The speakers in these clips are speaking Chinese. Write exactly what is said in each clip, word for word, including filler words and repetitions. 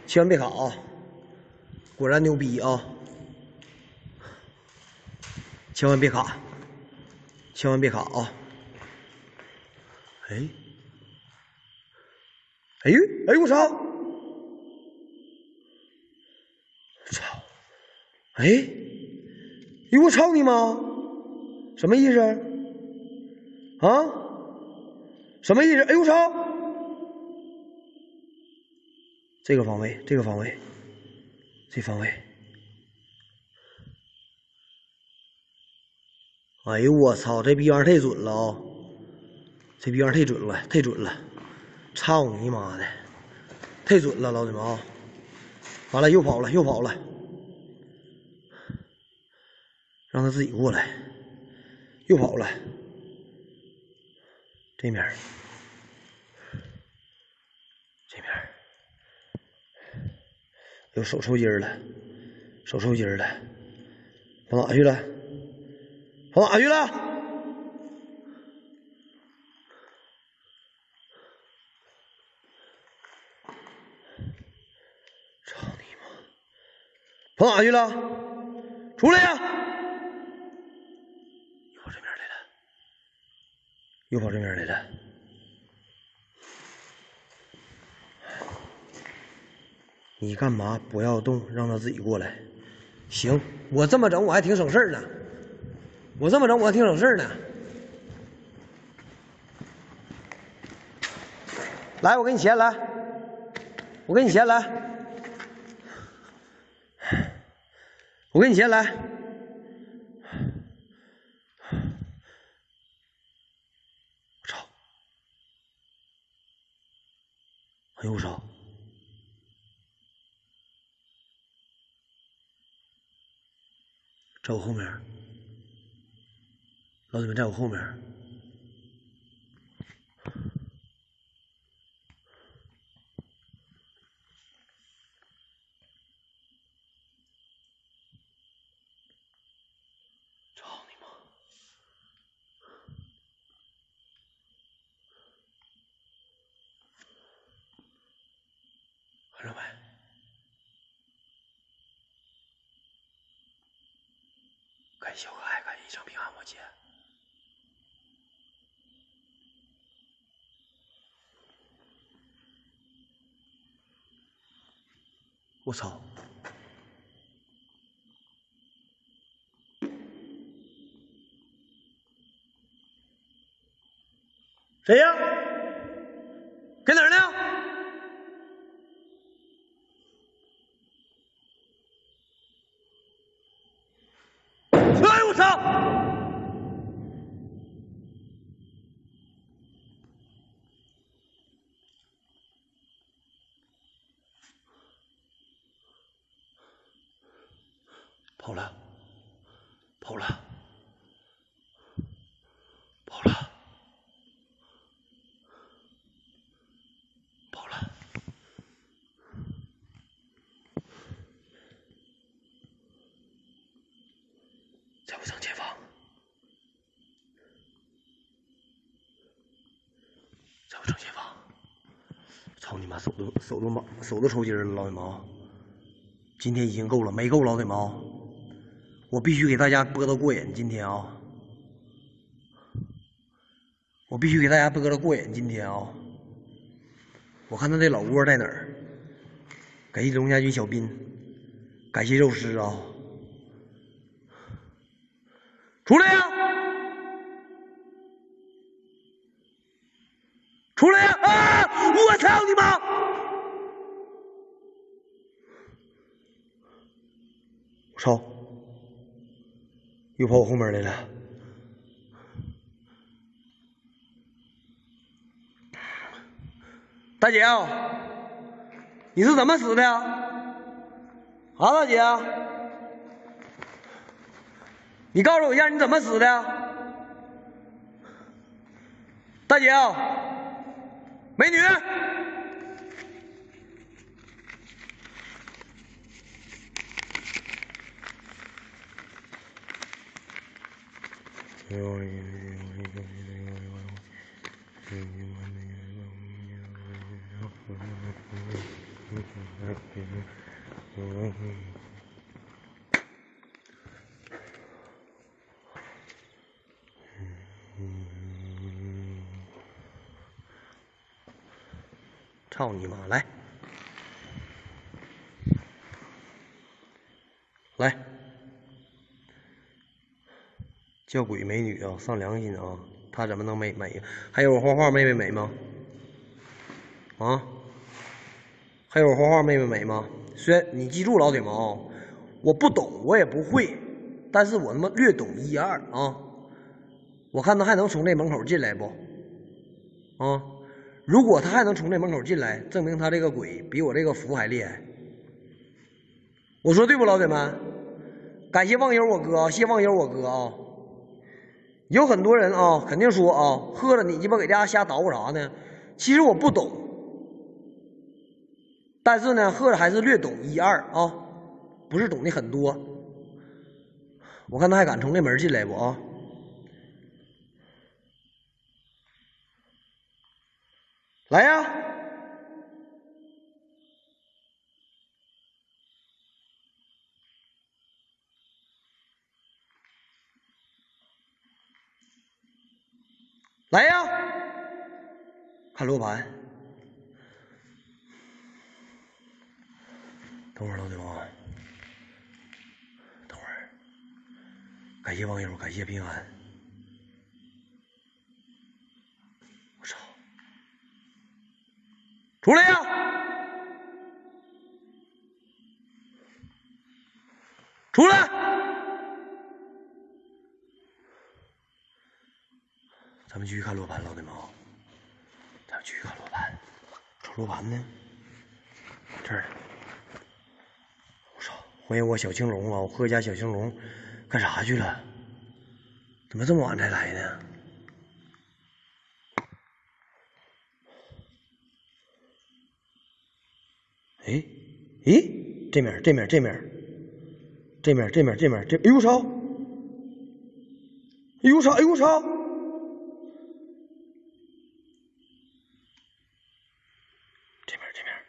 千万别卡啊！果然牛逼啊！千万别卡，千万别卡啊！哎，哎呦，哎呦我操！操！哎，哎我操你妈！什么意思？啊？什么意思？哎呦我操！这个方位，这个方位，这方位。哎呦我操！这逼玩意儿太准了啊、哦！这逼玩意儿太准了，太准了！操你妈的！太准了，老铁们啊！完了，又跑了，又跑了，让他自己过来，又跑了。这面，这面，有手抽筋了，手抽筋了，跑哪去了？跑哪去了？操你妈！跑哪去了？出来呀！又跑这边来了，又跑这边来了。你干嘛不要动？让他自己过来。行，我这么整我还挺省事儿呢。我这么整我还挺省事儿呢。来，我给你钱，来，我给你钱，来，我给你钱，来。我操！哎呦我操！在我后面，老铁们在我后面。操你妈！看着没？感谢小可爱，感谢一场平安我姐。我操！谁呀？搁哪儿呢？哎呦我操！跑了，跑了，跑了，跑了。在我正前方，在我正前方。操你妈，手都手都麻手都抽筋了，老铁们啊！今天已经够了，没够，老铁们啊！我必须给大家播到过瘾，今天啊！我必须给大家播到过瘾，今天啊！我看他这老窝在哪儿？感谢龙家军小斌，感谢肉师啊！出来呀！出来呀！啊！我操你妈！我操！又跑我后面来了。大姐啊，你是怎么死的呀？啊，大姐，你告诉我一下你怎么死的呀？大姐啊，美女。 操你妈！来，来，叫鬼美女啊，上良心啊！她怎么能美美？还有我画画妹妹美吗？啊？还有我画画妹妹美吗？虽然你记住老铁们啊，我不懂，我也不会，但是我他妈略懂一二啊！我看他还能从这门口进来不？啊？如果他还能从这门口进来，证明他这个鬼比我这个符还厉害。我说对不，老铁们？感谢忘忧我哥，谢忘忧我哥啊！有很多人啊，肯定说啊，喝了你鸡巴给大家瞎捣鼓啥呢？其实我不懂，但是呢，喝了还是略懂一二啊，不是懂的很多。我看他还敢从这门进来不啊？来呀！来呀！看罗盘。等会儿，老铁们，等会儿。感谢网友，感谢平安。我操！出来呀！出来！咱们继续看罗盘，老铁们，咱们继续看罗盘。瞅罗盘呢？这儿。我操！欢迎我小青龙啊！我喝家小青龙干啥去了？怎么这么晚才来呢？哎，咦，这面，这面，这面，这面，这面，这面，这，哎呦操！哎呦操！哎呦操！这面，这面。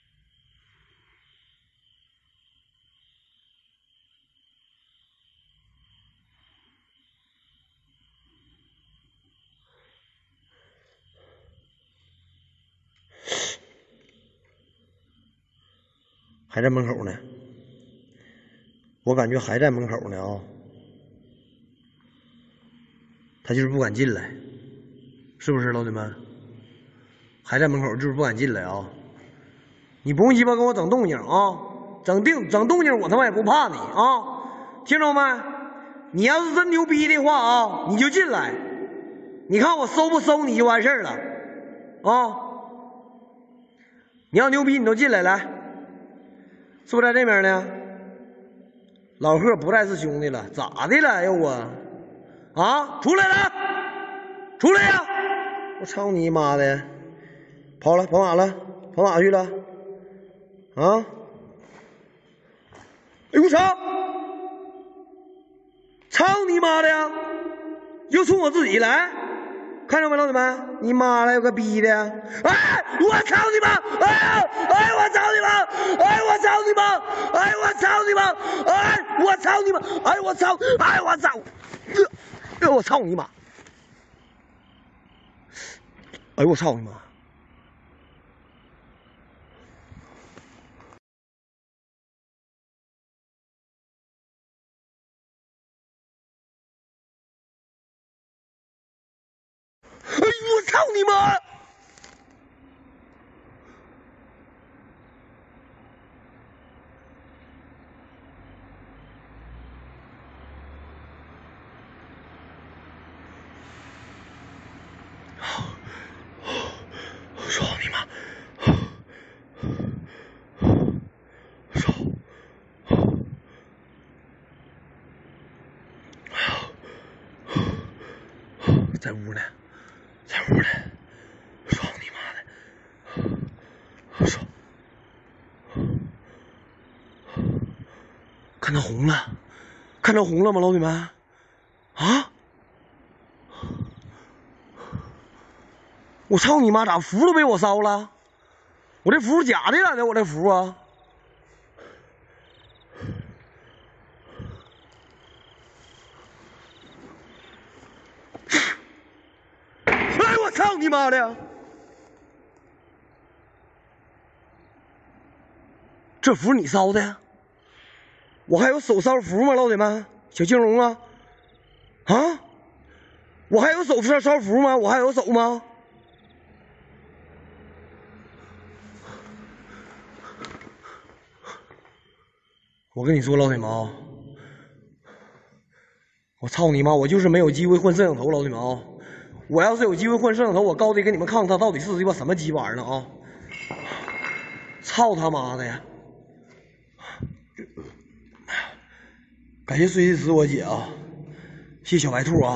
还在门口呢，我感觉还在门口呢啊、哦，他就是不敢进来，是不是老铁们？还在门口就是不敢进来啊！你不用鸡巴跟我整动静啊，整定整动静我他妈也不怕你啊！听着没？你要是真牛逼的话啊，你就进来，你看我收不收你就完事儿了啊！你要牛逼你都进来来。是不是在这边呢？老贺不再是兄弟了，咋的了又啊？啊，出来了，出来呀！我操你妈的，跑了，跑哪了？跑哪去了？啊！哎呦我操！操你妈的呀！又冲我自己来！看着没，老铁们？你妈了，有个逼的！哎，我操你妈！哎呀，哎，我操你妈！哎，我操你妈！哎，我操你妈！哎，我操你妈！哎，我操！哎，我操！哎，我操你妈！哎，我操你妈！哎，我操你妈！我操你妈！我操！在屋呢，在屋呢！我操你妈的！我操！看到红了，看到红了吗，老铁们？啊！我操你妈！咋符都被我烧了？我这符假的咋的？我这符啊！ 操你妈的！这符你烧的呀？我还有手烧符吗，老铁们？小青龙啊！啊！我还有手烧烧符吗？我还有手吗？我跟你说，老铁们啊，我操你妈！我就是没有机会换摄像头，老铁们啊！我要是有机会换摄像头，我高低给你们看看它到底是鸡巴什么鸡玩意儿呢啊！操他妈的呀！感谢碎碎石我姐啊，谢小白兔啊。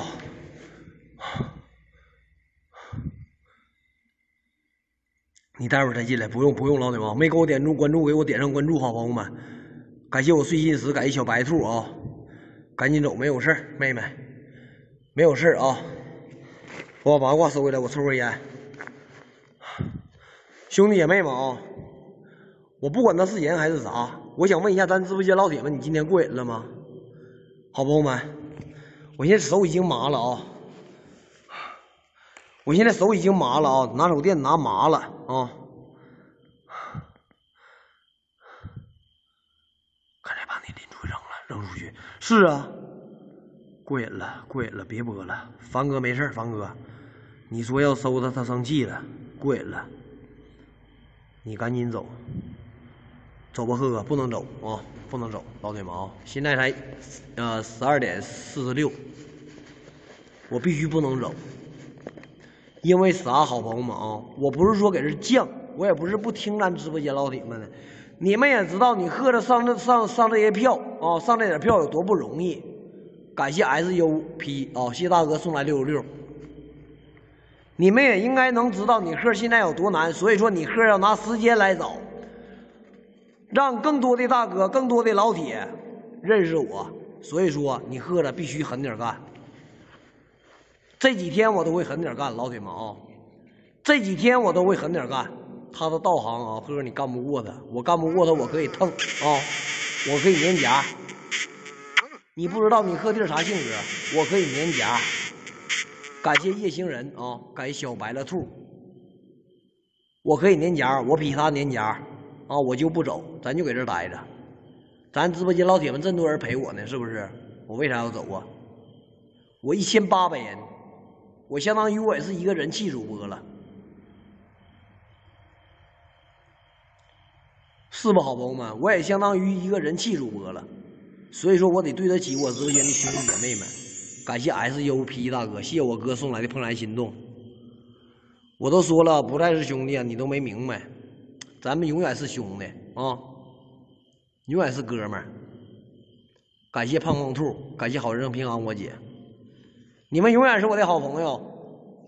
你待会儿再进来，不用不用，老铁们，没给我点中关注，给我点上关注，好朋友们。感谢我碎心石，感谢小白兔啊，赶紧走，没有事儿，妹妹，没有事儿啊。我把八卦收回来，我抽根烟。兄弟姐妹们啊，我不管他是人还是啥，我想问一下咱直播间老铁们，你今天过瘾了吗？好朋友们，我现在手已经麻了啊。我现在手已经麻了啊，拿手电拿麻了啊！刚才把你拎出去扔了，扔出去。是啊，过瘾了，过瘾了，别播了。凡哥没事，凡哥，你说要收他，他生气了，过瘾了。你赶紧走，走吧，赫哥，不能走啊，不能走，老铁们啊！现在才呃十二点四十六，我必须不能走。因为啥，好朋友们啊，我不是说给这犟，我也不是不听咱直播间老铁们的，你们也知道，你喝着上这上上这些票啊，上这点票有多不容易。感谢 S U P 啊，谢大哥送来六十六。你们也应该能知道你喝现在有多难，所以说你喝要拿时间来找，让更多的大哥、更多的老铁认识我。所以说你喝着必须狠点干。这几天我都会狠点干，老铁们啊！这几天我都会狠点干。他的道行啊，哥你干不过他，我干不过他，我可以蹭啊，我可以粘夹。你不知道你鹤弟啥性格，我可以粘夹。感谢夜行人啊，感谢小白了兔，我可以粘夹，我比他粘夹啊，我就不走，咱就搁这待着。咱直播间老铁们这么多人陪我呢，是不是？我为啥要走啊？我一千八百人。我相当于我也是一个人气主播了，是吧，好朋友们？我也相当于一个人气主播了，所以说我得对得起我直播间的兄弟姐妹们。感谢 S U P 大哥，谢我哥送来的怦然心动。我都说了，不再是兄弟啊，你都没明白，咱们永远是兄弟啊，永远是哥们儿。感谢胖胖兔，感谢好人生平安我姐。你们永远是我的好朋友。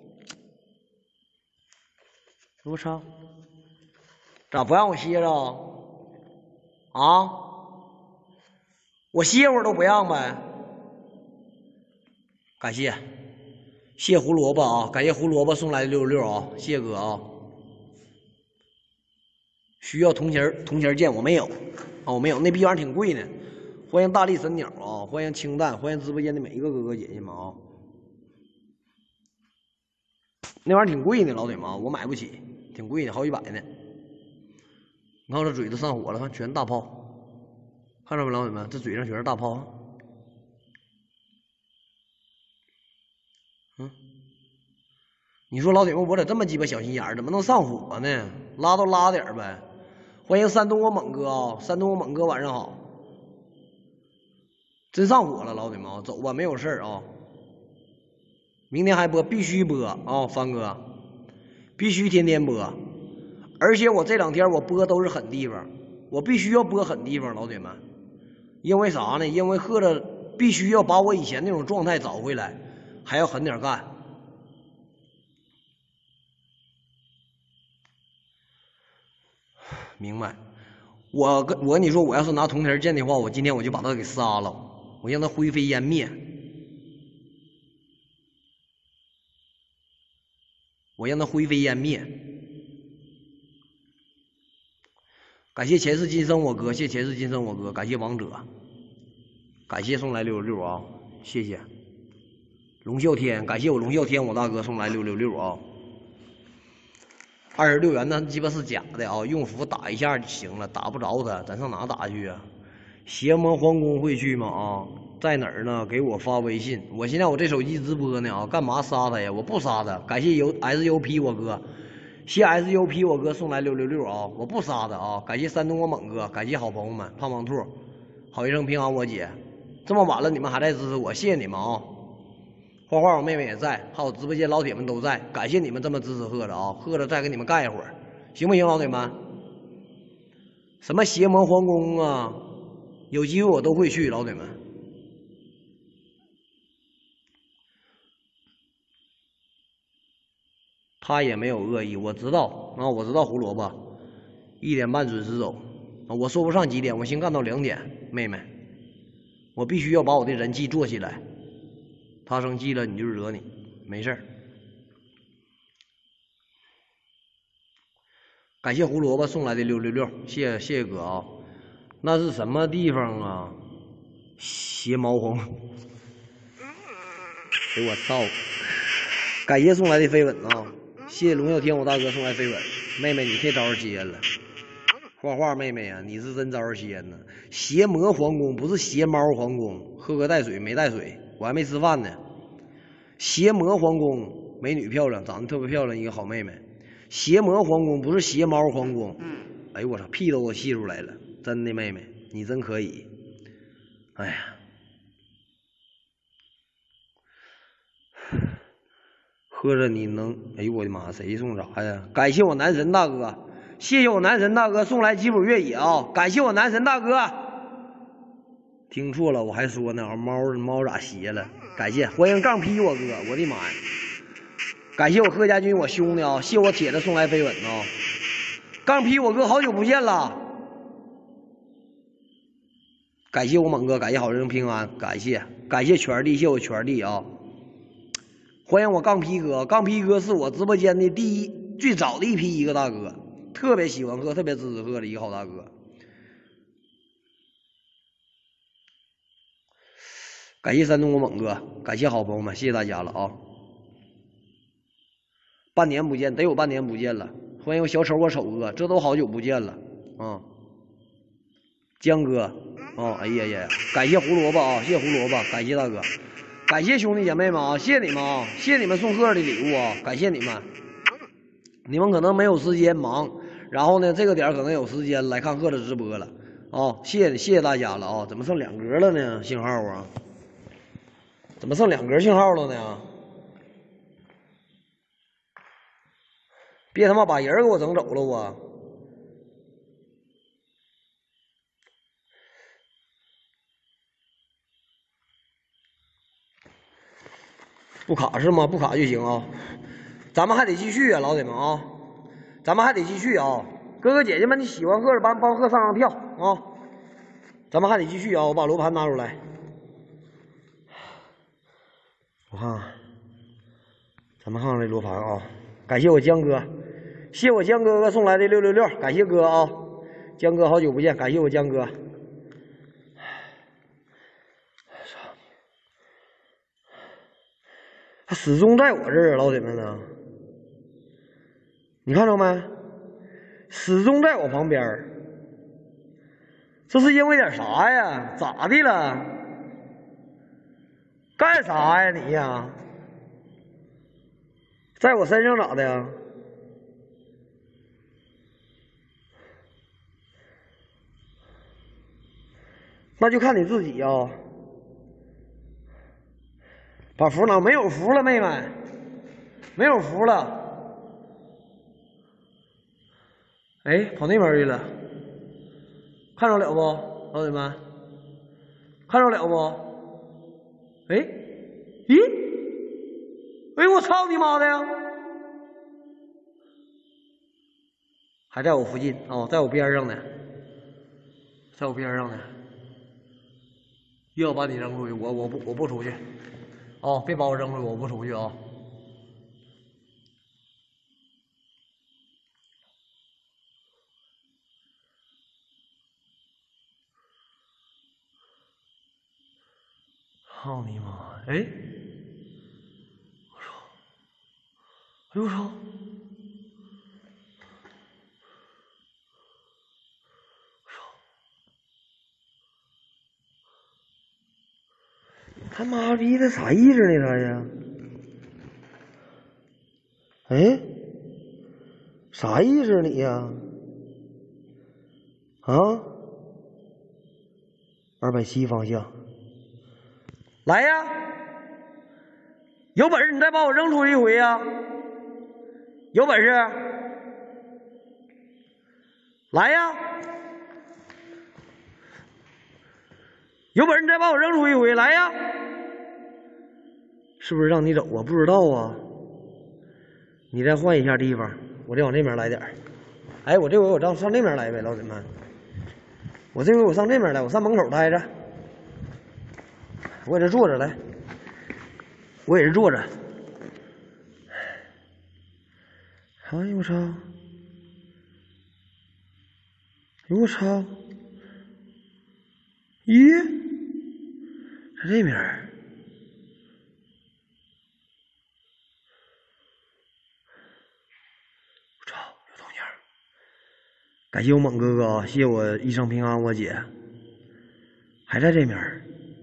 我操！咋不让我歇着啊？啊？我歇会儿都不让呗？感谢，谢胡萝卜啊！感谢胡萝卜送来的六十六啊！谢谢哥啊！需要铜钱铜钱剑我没有啊，我没有，那逼玩意儿挺贵呢。欢迎大力神鸟啊！欢迎清淡，欢迎直播间的每一个哥哥姐姐们啊！那玩意儿挺贵呢，老铁们，我买不起，挺贵的，好几百呢。你看我这嘴都上火了，看全是大泡，看着没，老铁们，这嘴上全是大泡。嗯，你说老铁们，我咋这么鸡巴小心眼儿，怎么能上火呢？拉都拉点呗。欢迎山东我猛哥啊，山东我猛哥晚上好。真上火了，老铁们，走吧，没有事儿啊。明天还播，必须播啊，帆哥，必须天天播。而且我这两天我播都是狠地方，我必须要播狠地方，老铁们。因为啥呢？因为喝着必须要把我以前那种状态找回来，还要狠点干。明白？我跟我跟你说，我要是拿铜钱剑的话，我今天我就把他给杀了，我让他灰飞烟灭。我让他灰飞烟灭。感谢前世今生我哥，谢谢前世今生我哥，感谢王者，感谢送来六六六啊，谢谢龙啸天，感谢我龙啸天我大哥送来六六六啊。 二十六元那鸡巴是假的啊，用符打一下就行了，打不着他，咱上哪打去啊？邪魔皇宫会去吗？啊，在哪儿呢？给我发微信。我现在我这手机直播呢啊，干嘛杀他呀？我不杀他。感谢 U S U P 我哥，谢 S U P 我哥送来六六六啊，我不杀他啊。感谢山东我猛哥，感谢好朋友们，胖胖兔，好一生平安我姐。这么晚了你们还在支持我，谢谢你们啊。花花我妹妹也在，还有直播间老铁们都在，感谢你们这么支持贺子啊！贺子再给你们干一会儿，行不行，老铁们？什么邪魔皇宫啊？有机会我都会去，老铁们。他也没有恶意，我知道啊，我知道胡萝卜，一点半准时走啊，我说不上几点，我先干到两点，妹妹，我必须要把我的人气做起来。他生气了，你就惹你，没事儿。感谢胡萝卜送来的六六六，谢谢谢谢哥啊！那是什么地方啊？邪毛红，给我操！感谢送来的飞吻啊！谢谢龙啸天我大哥送来飞吻，妹妹你这招接了。画画妹妹啊，你是真招仙呢！邪魔皇宫不是邪猫皇宫，喝个带水没带水。我还没吃饭呢。邪魔皇宫，美女漂亮，长得特别漂亮，一个好妹妹。邪魔皇宫不是邪猫皇宫。哎呦我操，屁都给我气出来了！真的妹妹，你真可以。哎呀，喝着你能，哎呦我的妈，谁送啥呀？感谢我男神大哥，谢谢我男神大哥送来吉普越野啊！感谢我男神大哥。听错了，我还说呢，猫猫咋邪了？感谢，欢迎杠 P 我哥，我的妈呀！感谢我贺家军我兄弟啊，谢我铁子送来飞吻啊！杠 P 我哥好久不见了，感谢我猛哥，感谢好人平安，感谢感谢全力，谢我全力啊！欢迎我杠 P 哥，杠 P 哥是我直播间的第一最早的一批一个大哥，特别喜欢贺，特别支持贺的一个好大哥。感谢山东我猛哥，感谢好朋友们，谢谢大家了啊！半年不见，得有半年不见了。欢迎我小丑我丑哥，这都好久不见了啊！江哥，哦，哎呀呀，感谢胡萝卜啊，谢谢胡萝卜，感谢大哥，感谢兄弟姐妹们啊，谢谢你们啊，谢谢你们送贺的礼物啊，感谢你们。你们可能没有时间忙，然后呢，这个点可能有时间来看贺的直播了啊，谢谢谢谢大家了啊！怎么剩两格了呢？信号啊？怎么剩两格信号了呢？别他妈把人给我整走了我！不卡是吗？不卡就行啊。咱们还得继续啊，老铁们啊，咱们还得继续啊。哥哥姐姐们，你喜欢贺的帮帮贺上上票啊！咱们还得继续啊！我把罗盘拿出来。我看看，咱们看看这罗盘啊！感谢我江哥，谢谢我江哥哥送来的六六六，感谢哥啊！江哥好久不见，感谢我江哥。他始终在我这儿，老铁们呢？你看着没？始终在我旁边。这是因为点啥呀？咋的了？干啥呀你呀？在我身上咋的呀？那就看你自己呀、啊。把符拿，没有符了，妹妹，没有符了。哎，跑那边去了，看着了不，老铁们？看着了不？哎，咦？哎，我操你妈的呀！还在我附近哦，在我边上呢，在我边上呢。又要把你扔出去，我我不我不出去。哦，别把我扔出去，我不出去啊！操你妈！哎，我操！哎呦我操！ 他妈逼的啥意思呢？他呀？哎，啥意思你呀？啊？二百七方向，来呀！有本事你再把我扔出一回呀！有本事，来呀！有本事你再把我扔出一回，来呀！是不是让你走啊？不知道啊。你再换一下地方，我再往这边来点儿。哎，我这回我上上这边来呗，老铁们。我这回我上这边来，我上门口待着。我也是坐着来，我也是坐着。哎呦我操！哎呦我操！咦，在这边儿。我操，有动静！感谢我猛哥哥啊，谢谢我一生平安，我姐还在这边儿。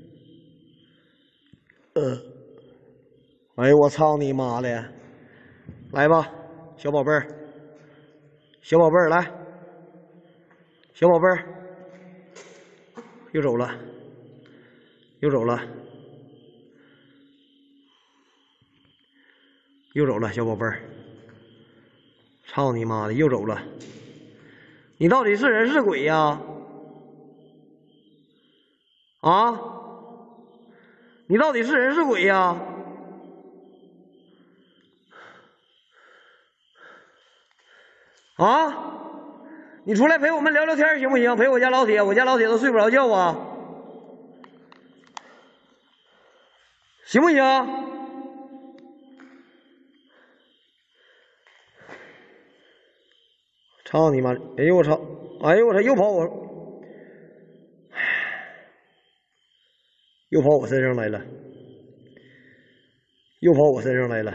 呃，哎呦我操你妈的！来吧，小宝贝儿，小宝贝儿来，小宝贝儿，又走了，又走了，又走了，小宝贝儿，操你妈的，又走了！你到底是人是鬼呀？啊？你到底是人是鬼呀？啊！你出来陪我们聊聊天行不行？陪我家老铁，我家老铁都睡不着觉啊，行不行？操你妈！哎呦我操！哎呦我操！又跑我，又跑我身上来了，又跑我身上来了！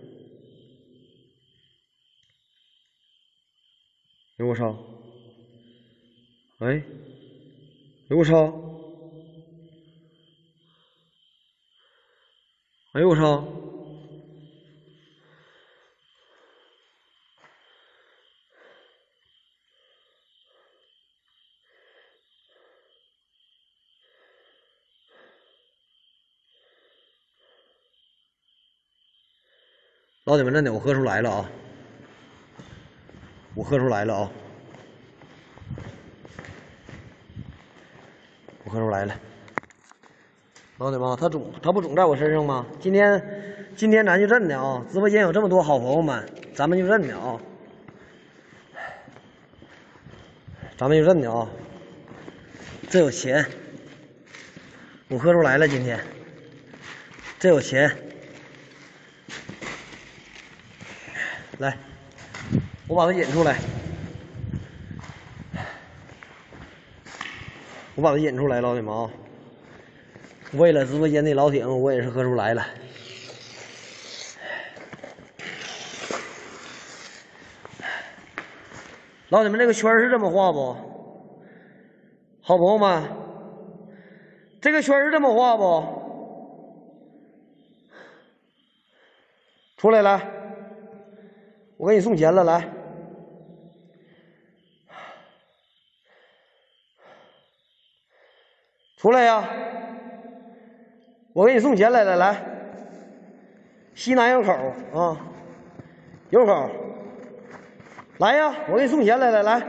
哎呦我操！哎，哎呦我操！哎呦我操！老铁们，真的，我喝出来了啊！我喝出来了啊！我喝出来了。老铁们，他总他不总在我身上吗？今天今天咱就认的啊！直播间有这么多好朋友们，咱们就认的啊！咱们就认的啊！这有钱，我喝出来了。今天这有钱，来，我把它引出来，我把它引出来，老铁们啊！为了直播间的老铁们，我也是喝出来了。老铁们，这个圈是这么画不？好朋友们，这个圈是这么画不？出来来，我给你送钱了，来。出来呀！我给你送钱来了，来。西南有口啊，有口。来呀！我给你送钱来了，来。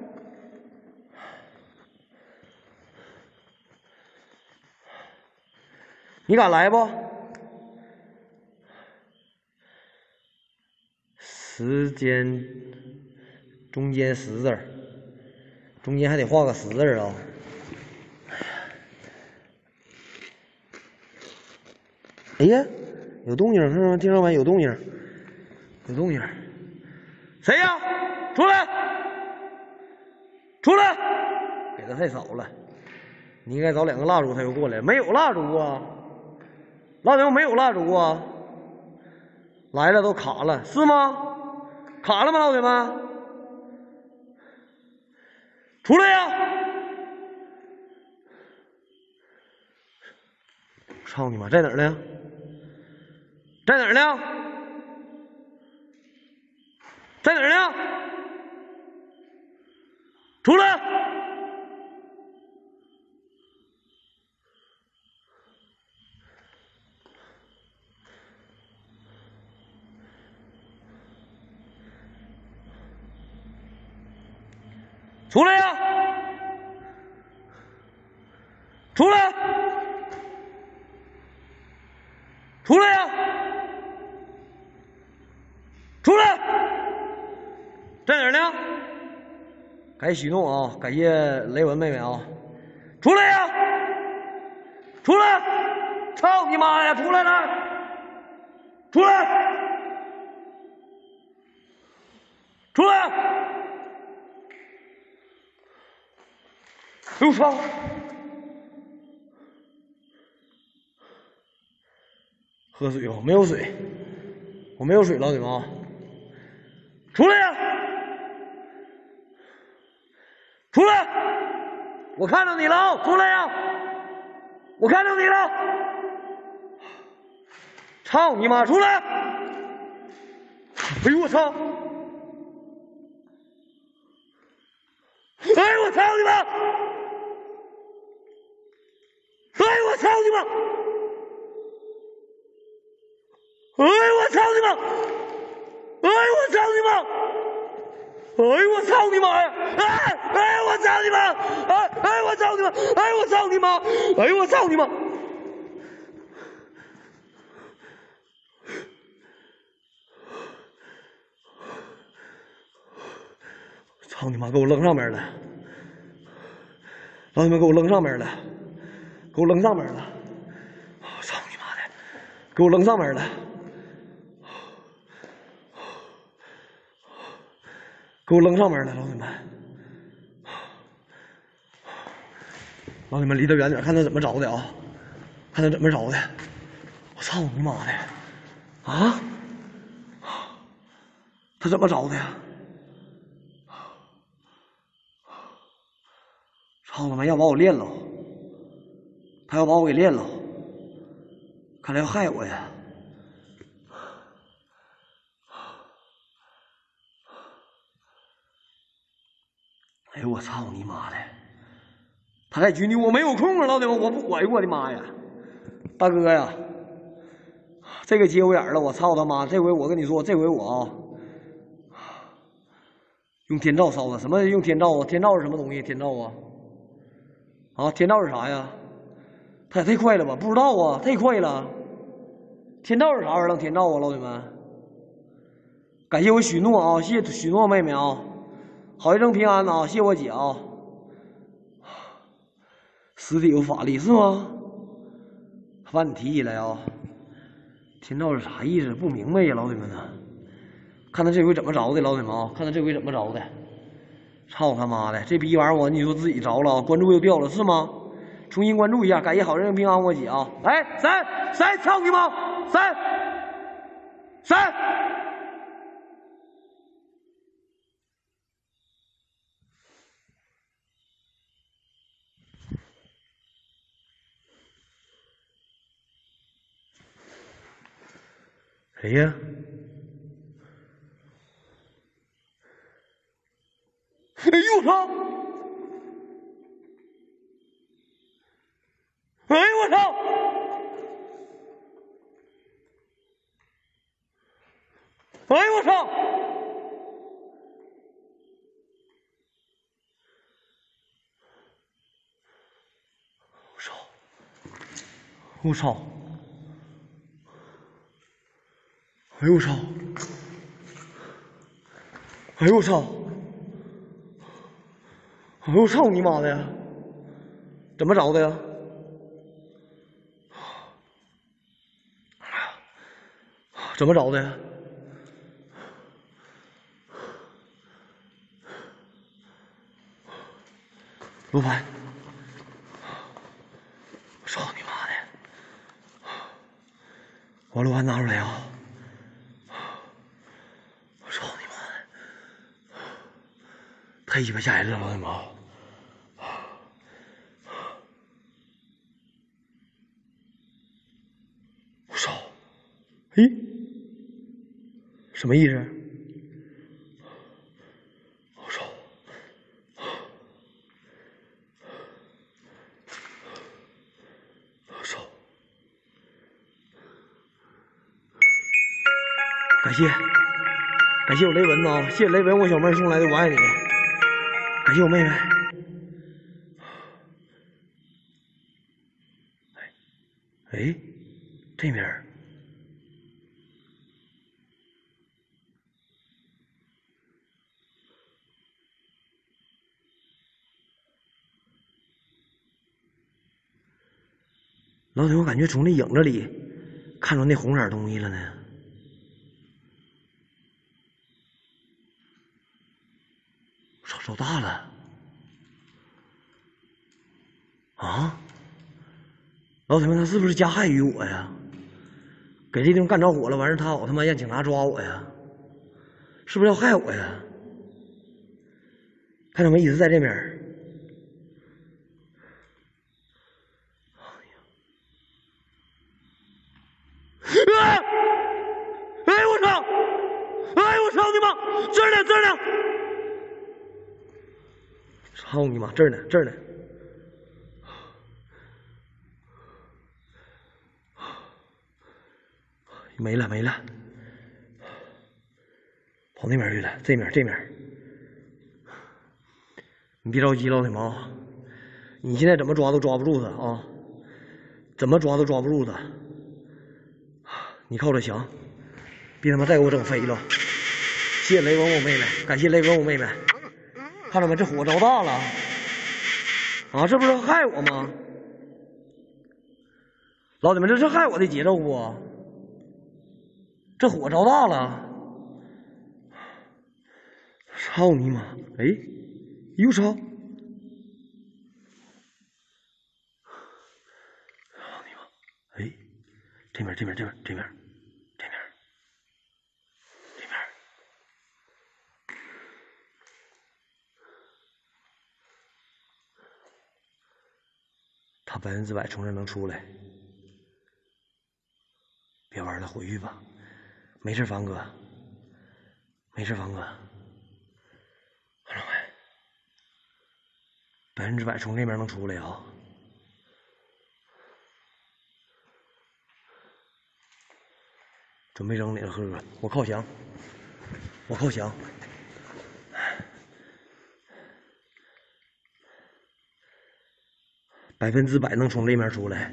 你敢来不？时间中间十字，中间还得画个十字啊。哎呀，有动静，看到听到没？有动静，有动静。谁呀？出来！出来！给的太少了，你应该找两个蜡烛，他又过来。没有蜡烛啊，老铁，没有蜡烛啊。来了都卡了，是吗？卡了吗，老铁们？出来呀！操！ 操你妈，在哪儿呢？在哪儿呢？在哪儿呢？出来！出来呀！出来！出来呀！出来！在哪儿呢？感谢许诺啊，感谢雷文妹妹啊！出来呀！出来！操你妈呀！出来了！出来！出来！哎呦操！喝水吧，没有水，我没有水，老铁们啊！出来呀！出来！我看到你了，出来呀！我看到你了！操你妈！出来！哎呦我操！哎呦我操你妈！哎呦我操你妈！哎呦我操你妈！哎呦我操你妈！哎呦我操你妈呀！哎哎我操你妈！哎哎我操你妈！哎我操你妈！哎我操你妈！操你妈！给我扔上面了！老铁们，给我扔上面了！给我扔上面了！操你妈的！给我扔上面了！给我扔上面了，老铁们！老铁们离得远点，看他怎么着的啊！看他怎么着的！我操你妈的！啊！他怎么着的呀？操他妈！要把我练了！他要把我给练了！看来要害我呀！哎呦我操你妈的！他在局里我没有空啊，老铁们，我不，哎呦我的妈呀！大哥呀，这个接我眼了，我操他妈！这回我跟你说，这回我啊，用天照烧他。什么用天照啊？天照是什么东西？天照啊？啊，天照是啥呀？他也太快了吧？不知道啊，太快了。天照是啥玩意儿？天照啊，老铁们！感谢我许诺啊，谢谢许诺妹妹啊，好一生平安啊，谢谢我姐啊。实体有法力是吗？把你提起来啊！天照是啥意思？不明白呀，老铁们呢？看他这回怎么着的，老铁们啊！看他这回怎么着的！操他妈的，这逼玩意儿我你说自己着了，关注又掉了是吗？重新关注一下，感谢好人平安我姐啊！来三三，操你妈！三三。谁呀？哎呦我操！哎呦我操！哎呦我操！我操！我操！哎呦我操！哎呦我操！哎呦我操你妈的呀！怎么着的呀？怎么着的呀？罗盘！我操你妈的！我罗盘拿出来啊！我操你妈的！太鸡巴吓人了，老铁们！ 咦，什么意思？我操！我操！感谢，感谢我雷文呐！谢谢雷文，我小妹送来的，我爱你。感谢我妹妹。哎，这边。 老铁，我感觉从那影子里看到那红色东西了呢。操，找大了！啊！老铁们，他是不是加害于我呀？给这地方干着火了，完事他好他妈让警察抓我呀？是不是要害我呀？看他们一直在这边。 哎！哎我操！哎我操你妈！这儿呢这儿呢！操你妈！这儿呢这儿呢！没了没了，跑那边去了，这面这面。你别着急，老铁们啊！你现在怎么抓都抓不住他啊！怎么抓都抓不住他。 你靠着墙，别他妈再给我整飞了！谢谢雷文我妹妹，感谢雷文我妹妹。看到没，这火着大了啊！这不是害我吗？老铁们，这是害我的节奏不？这火着大了！操你妈！哎，又操！操你妈！哎，这边这边这边这边。 他百分之百从这能出来，别玩了，回去吧。没事，凡哥，没事，凡哥。看到没？百分之百从这边能出来啊！准备扔你了，赫哥，我靠墙，我靠墙。 百分之百能从这面出来，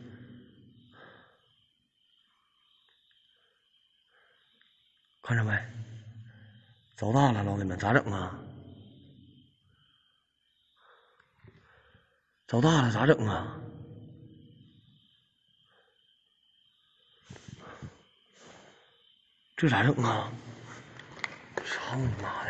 看着没？着大了，老铁们，咋整啊？着大了，咋整啊？这咋整啊？操你妈的！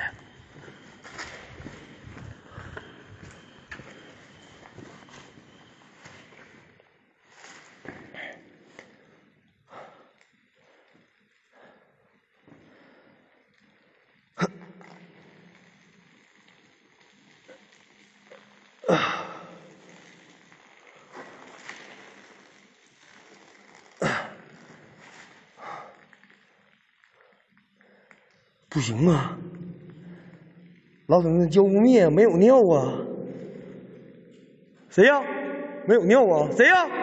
不行啊！老总，那浇不灭，没有尿啊！谁呀？没有尿啊？谁呀？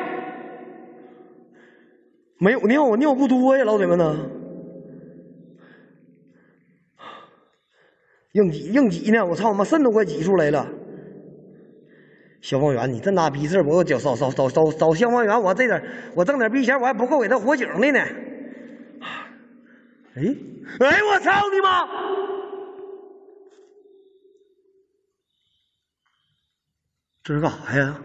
没有尿啊，尿不多呀，老铁们呢？硬挤硬挤呢！我操他妈肾都快挤出来了！消防员，你这大逼事，我我找找找找找找消防员，我这点我挣点逼钱，我还不够给他火警的呢。哎哎，我操你妈！这是干啥呀？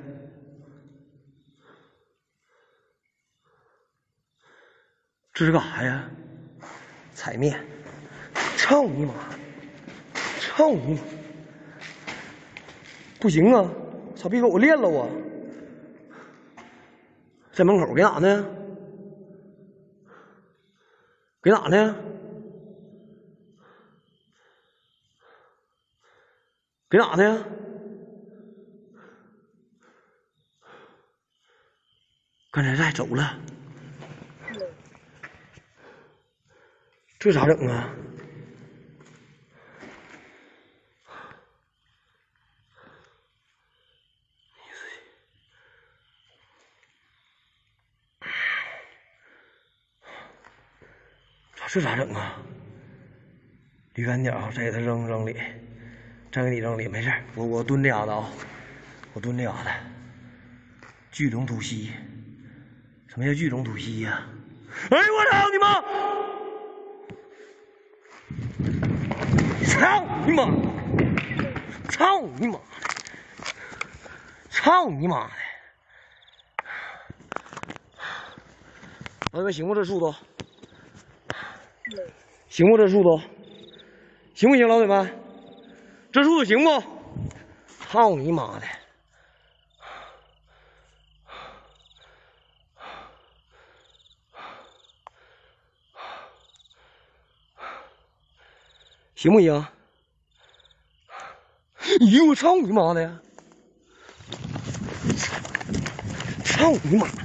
这是干啥呀？踩面！操你妈！操你妈！不行啊！操，别给我练了我！在门口给哪呢？给哪呢？给哪呢？刚才在走了。 这咋整啊？这咋整啊？离远点啊，再给他扔扔里，再给你扔里，没事，我我蹲这丫子啊，我蹲这丫子。巨龙吐息，什么叫巨龙吐息呀、啊？哎呦我操你妈！操你妈！操你妈！操你妈的！老铁们，行不这速度？行不这速度？行不行，老铁们？这速度行不？操你妈的！行不行？哎呦我操你妈的！操你妈！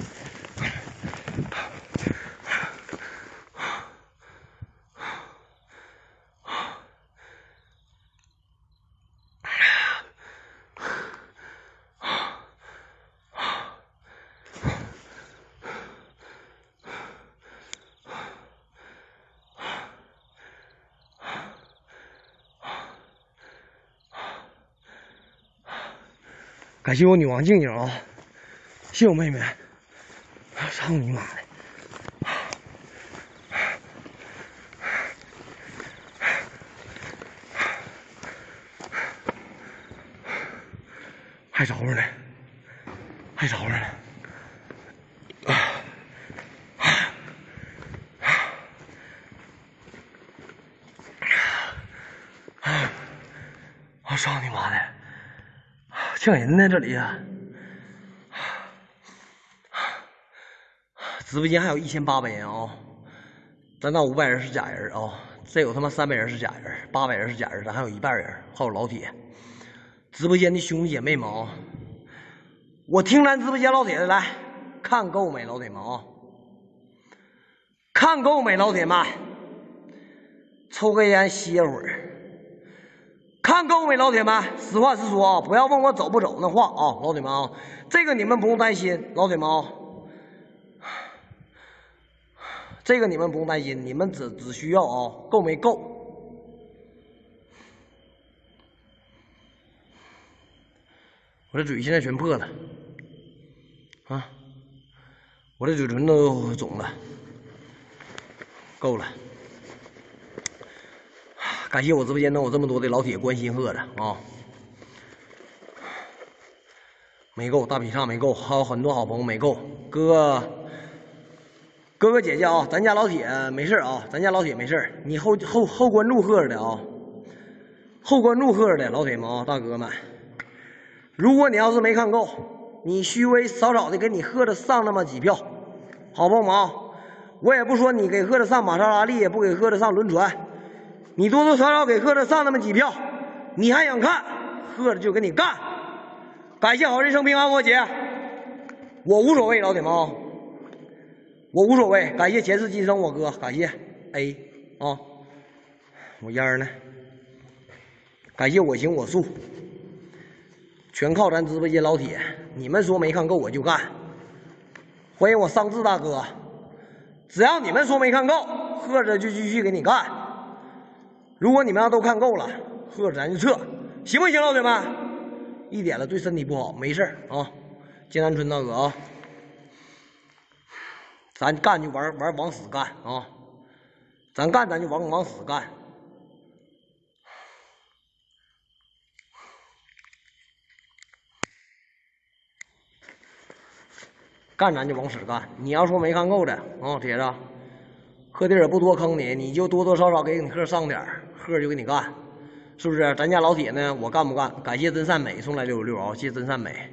感谢我女王静静啊，谢谢我妹妹，操你妈的！还着着呢，还着着呢。我操你妈的！呛人呢这里呀、啊！直播间还有一千八百人啊、哦，咱那五百人是假人啊、哦，这有他妈三百人是假人，八百人是假人，咱还有一半人，还有老铁。直播间的兄弟姐妹们啊、哦，我听咱直播间老铁的来看够没，老铁们啊，看够没，老铁们，抽根烟歇会儿。看够没，老铁们？实话实说啊，不要问我走不走那话啊，老铁们啊，这个你们不用担心，老铁们啊，这个你们不用担心，你们只只需要啊，够没够？我这嘴现在全破了啊，我这嘴唇都肿了，够了。感谢我直播间能有这么多的老铁关心贺的啊，没够，大比上没够，还有很多好朋友没够，哥哥哥哥姐姐啊，咱家老铁没事啊，咱家老铁没事，你后后后关注贺的啊，后关注贺的老铁们啊，大哥们，如果你要是没看够，你虚微少少的给你贺的上那么几票，好朋友们啊，我也不说你给贺的上玛莎拉蒂，也不给贺的上轮船。你多多少少给贺的上那么几票，你还想看，贺的就跟你干。感谢好人生平安，我姐，我无所谓，老铁们啊，我无所谓。感谢前世今生我哥，感谢 A 啊，我烟呢？感谢我行我素，全靠咱直播间老铁，你们说没看够我就干。欢迎我桑志大哥，只要你们说没看够，贺着就继续给你干。如果你们要都看够了，喝着咱就撤，行不行，老铁们？一点了对身体不好，没事啊。金南春大哥啊，咱干就玩玩往死干啊，咱干咱就往往死干。干咱就往死干。你要说没看够的啊，铁子，贺弟也不多坑你，你就多多少少给你贺上点儿。贺就给你干，是不是？咱家老铁呢？我干不干？感谢真善美送来六六六啊！谢谢真善美。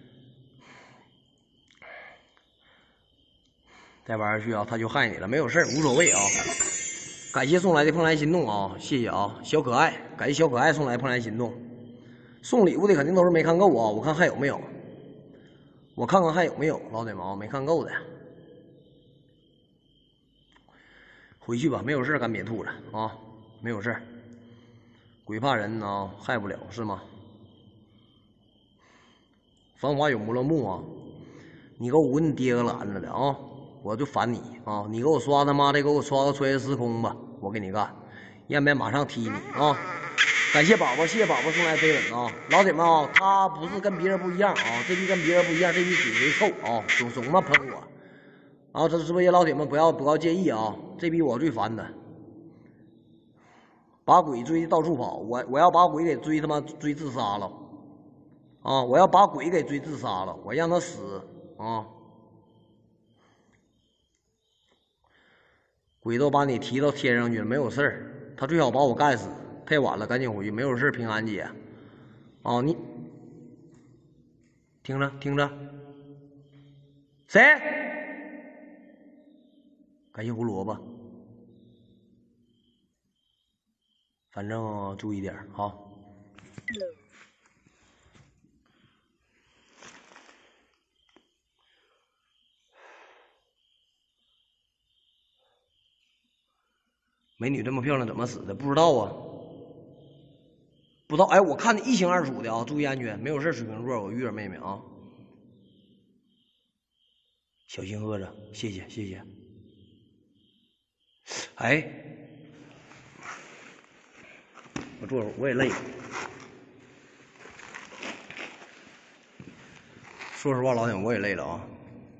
再玩下去啊，他就害你了，没有事无所谓啊。感谢送来的怦然心动啊，谢谢啊，小可爱，感谢小可爱送来怦然心动。送礼物的肯定都是没看够啊，我看还有没有？我看看还有没有，老铁们啊，没看够的。 回去吧，没有事赶别吐了啊，没有事。鬼怕人啊，害不了是吗？繁华永不落幕啊！你给我捂你爹个懒子的啊！我就烦你啊！你给我刷他妈的，给我刷个穿越时空吧！我给你干，要不然马上踢你啊！感谢宝宝，谢谢宝宝送来飞吻啊！老铁们啊，他不是跟别人不一样啊，这逼跟别人不一样，这逼嘴贼臭啊，总总他妈喷我。啊，这直播间老铁们不要不要介意啊，这逼我最烦的，把鬼追到处跑，我我要把鬼给追他妈追自杀了。啊！我要把鬼给追自杀了，我让他死啊！鬼都把你提到天上去了，没有事儿，他最好把我干死。太晚了，赶紧回去，没有事，平安姐。啊，你听着听着，谁？感谢胡萝卜，反正注意点啊。美女这么漂亮，怎么死的？不知道啊，不知道。哎，我看你一清二楚的啊，注意安全，没有事。水瓶座，我玉儿妹妹啊，小心喝着，谢谢谢谢。哎，我坐会儿，我也累。说实话，老铁，我也累了啊。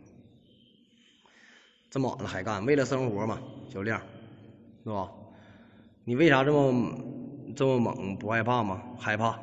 这么晚了还干，为了生活嘛，小亮。是吧？你为啥这么这么猛？不害怕吗？害怕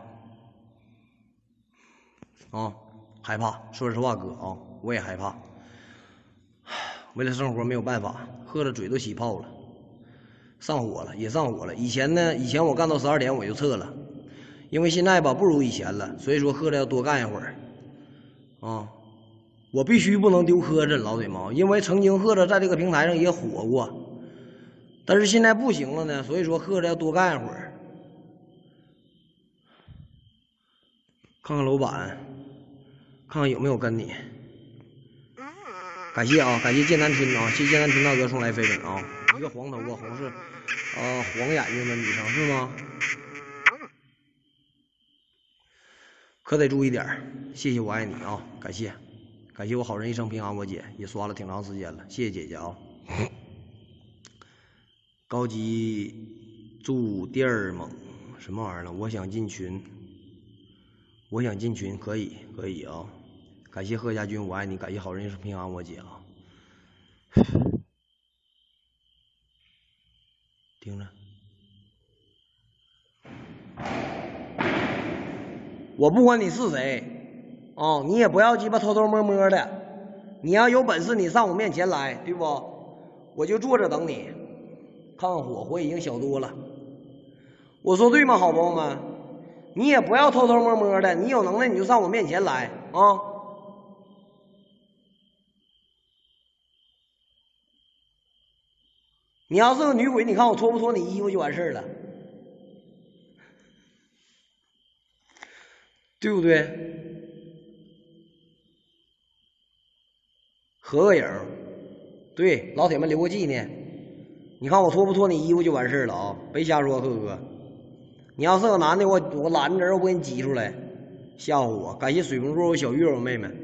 啊，害怕。说实话，哥啊，我也害怕。为了生活没有办法，喝的嘴都起泡了，上火了，也上火了。以前呢，以前我干到十二点我就撤了，因为现在吧不如以前了，所以说喝的要多干一会儿啊。我必须不能丢磕碜，老铁们，因为曾经喝着在这个平台上也火过。但是现在不行了呢，所以说喝着要多干一会儿。看看楼板，看看有没有跟你。感谢啊，感谢剑南春啊，谢谢剑南春大哥送来飞吻啊，一个黄头发红是呃黄眼睛的女生是吗？可得注意点，谢谢我爱你啊，感谢，感谢我好人一生平安，我姐也刷了挺长时间了，谢谢姐姐啊。高级住店儿猛什么玩意儿了？我想进群，我想进群，可以可以啊！感谢贺家军，我爱你！感谢好人一生平安，我姐啊！听着，我不管你是谁哦，你也不要鸡巴偷偷摸摸的，你要有本事你上我面前来，对不？我就坐着等你。看看火，火已经小多了。我说对吗，好朋友们？你也不要偷偷摸摸的，你有能耐你就上我面前来啊！你要是个女鬼，你看我脱不脱你衣服就完事儿了，对不对？合个影，对，老铁们留个纪念。你看我脱不脱你衣服就完事儿了啊！别瞎说，贺哥。你要是个男的，我我懒着人我不给你挤出来，吓唬我。感谢水瓶座我小月我妹妹。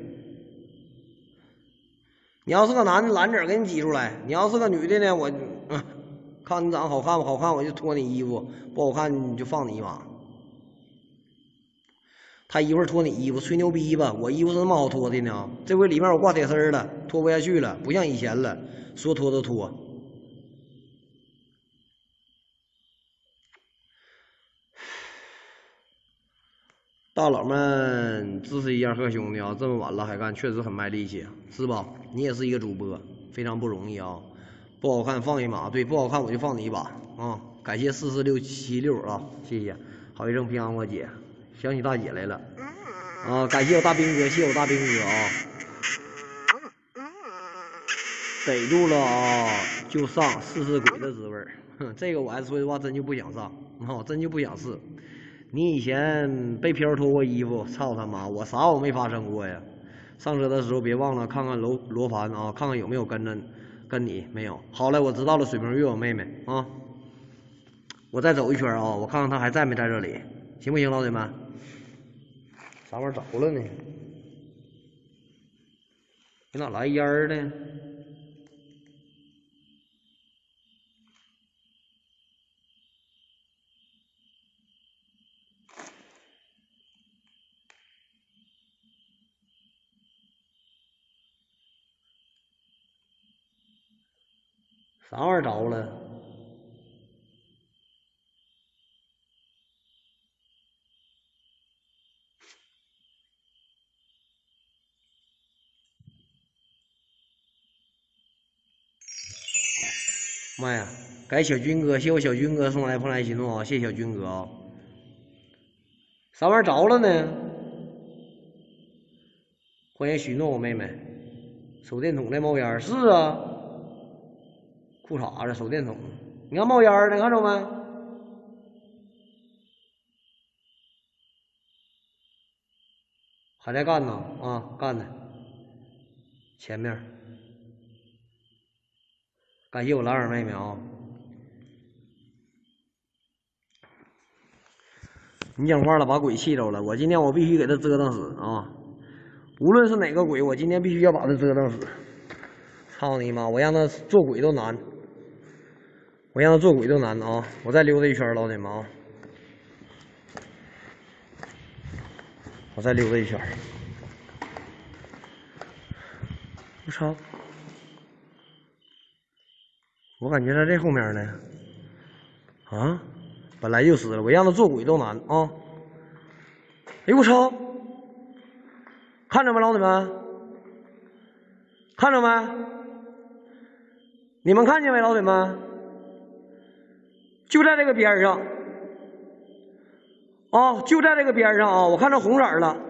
你要是个男的，懒着给你挤出来；你要是个女的呢，我嗯，看你长得好看不好看，我就脱你衣服；不好看你就放你一马。他一会儿脱你衣服，吹牛逼吧？我衣服是那么好脱的呢？这回里面我挂铁丝了，脱不下去了，不像以前了，说脱就脱。大佬们支持一下贺兄弟啊！这么晚了还干，确实很卖力气，是吧？你也是一个主播，非常不容易啊！不好看放一马，对，不好看我就放你一把啊！感谢四四六七六啊，谢谢，好一生平安，我姐，想起大姐来了啊！感谢我大兵哥，谢谢我大兵哥啊！逮住了啊，就上试试鬼的滋味儿，哼，这个我还说实话真就不想上，啊，真就不想试。你以前被飘脱过衣服，操他妈！我啥我没发生过呀！上车的时候别忘了看看楼罗盘啊，看看有没有跟着， 跟你没有。好嘞，我知道了，水瓶月我妹妹啊。我再走一圈啊，我看看她还在没在这里，行不行，老铁们？啥玩意儿着了呢？你哪来烟儿呢？啥玩意儿着了？妈呀！感谢小军哥，谢我小军哥送来蓬莱喜诺啊！谢谢小军哥啊！啥玩意儿着了呢？欢迎许诺我妹妹，手电筒在冒烟，是啊，裤衩子手电筒，你看冒烟呢，看着没？还在干呢啊，干呢，前面。感谢我蓝耳妹妹啊！你讲话了，把鬼气着了。我今天我必须给他折腾死啊！无论是哪个鬼，我今天必须要把他折腾死。操你妈！我让他做鬼都难，我让他做鬼都难啊！我再溜达一圈，老铁们啊！我再溜达一圈。我操！我感觉在这后面呢。啊！本来就死了，我让他做鬼都难啊！哎呦我操！看着没，老铁们？看着没？你们看见没，老铁们？就在这个边上。啊，就在这个边上啊！我看着红色了。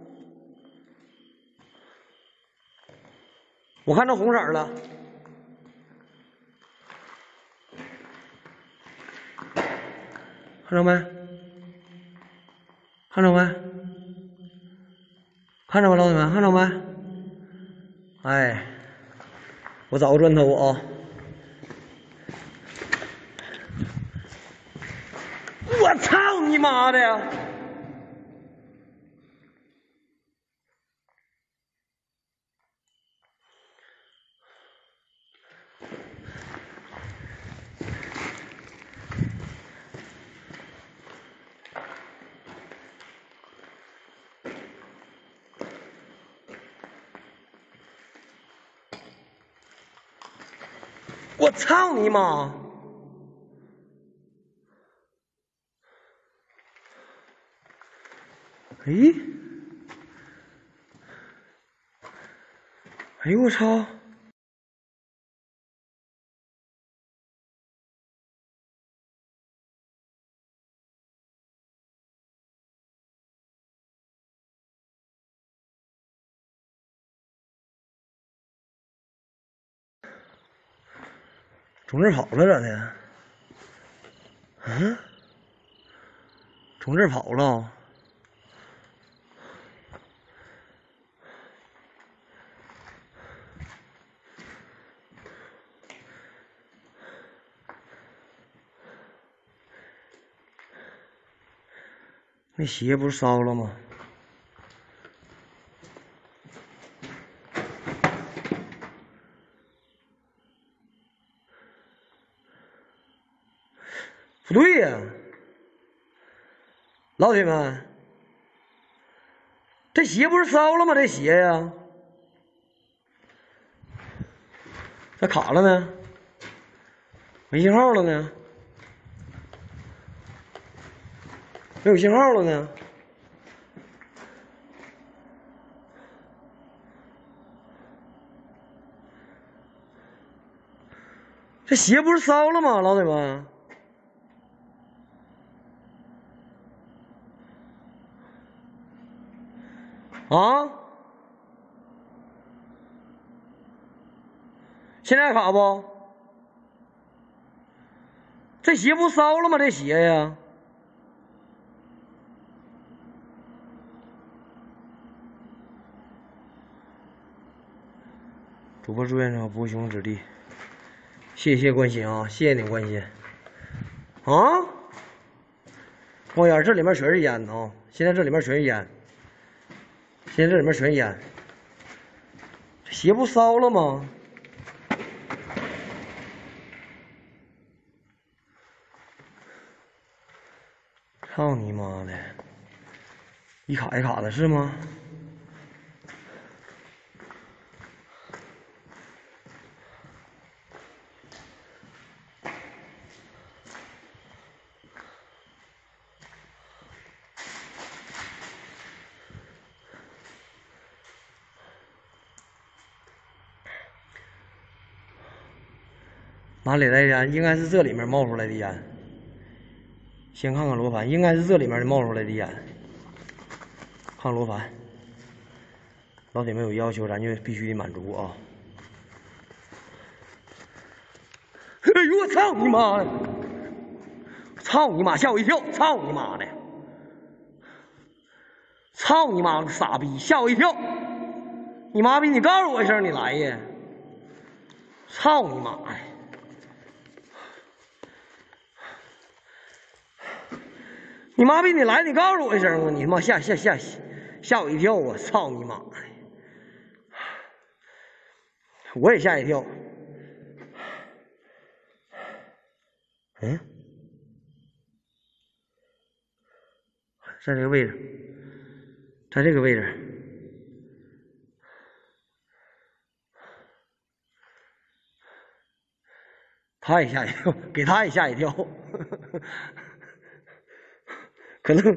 我看着红色了。看着没？看着没？看着没，老铁们？看着没？哎，我找个砖头啊！我操你妈的呀！我操你妈！哎，哎呦我操！从这儿跑了咋的？嗯？从这儿跑了？那鞋不是烧了吗？不对呀，老铁们，这鞋不是烧了吗？这鞋呀，咋卡了呢？没信号了呢？没有信号了呢？这鞋不是烧了吗？老铁们，啊？现在卡不？这鞋不烧了吗？这鞋呀？主播祝愿上不会凶之地。 谢谢关心啊，谢谢你关心。啊，冒烟，这里面全是烟啊！现在这里面全是烟，现在这里面全是烟。这鞋不烧了吗？操你妈的！一卡一卡的是吗？哪里来的烟？应该是这里面冒出来的烟。先看看罗盘，应该是这里面冒出来的烟。看罗盘，老铁们有要求，咱就必须得满足啊！哎呦我操你妈的！操你妈！吓我一跳！操你妈的！操你妈个傻逼！吓我一跳！你妈逼！你告诉我一声，你来呀！操你妈呀！你妈逼！你来，你告诉我一声啊！你他妈吓吓吓吓我一跳啊！操你妈！我也吓一跳。嗯，在这个位置，在这个位置。他也吓一跳，给他也吓一跳。可能，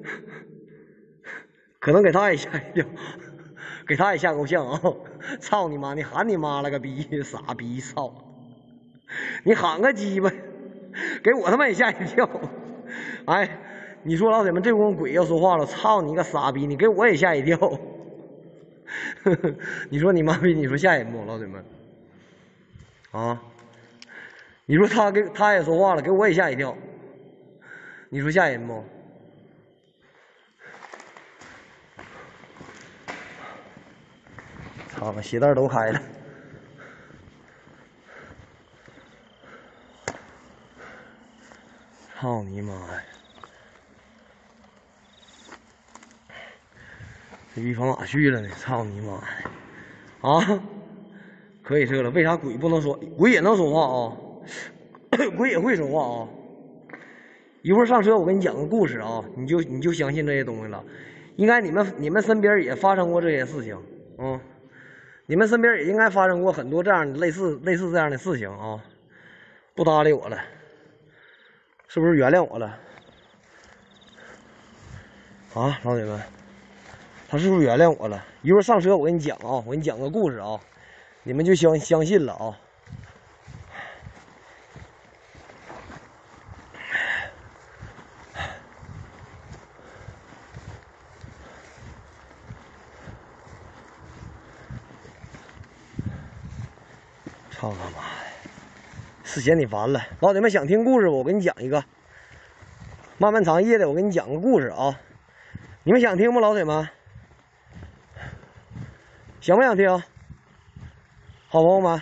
可能给他也吓一跳，给他也吓够呛啊！操你妈！你喊你妈了个逼，傻逼！操！你喊个鸡巴，给我他妈也吓一跳！哎，你说老铁们，这功夫鬼要说话了，操你个傻逼！你给我也吓一跳！你说你妈逼，你说吓人不，老铁们？啊？你说他给他也说话了，给我也吓一跳。你说吓人不？操，鞋带都开了。操你妈呀！这逼跑哪去了呢？操你妈呀！啊，可以撤了。为啥鬼不能说？鬼也能说话啊！鬼也会说话啊！一会儿上车，我跟你讲个故事啊，你就你就相信这些东西了。应该你们你们身边也发生过这些事情，嗯，你们身边也应该发生过很多这样的类似类似这样的事情啊。不搭理我了，是不是原谅我了？啊，老铁们，他是不是原谅我了？一会儿上车，我跟你讲啊，我给你讲个故事啊，你们就相相信了啊。操他妈的！是嫌你烦了，老铁们想听故事，我给你讲一个。漫漫长夜的，我给你讲个故事啊，你们想听吗，老铁们？想不想听？好朋友们，